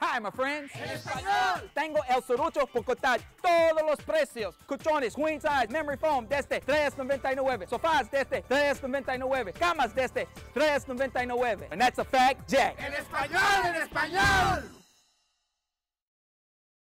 Hi, my friends. ¡En español! Tengo el serrucho por cortar todos los precios. Colchones, queen size, memory foam desde $3.99. Sofás desde $3.99. Camas desde $3.99. And that's a fact, Jack. ¡En español! ¡En español!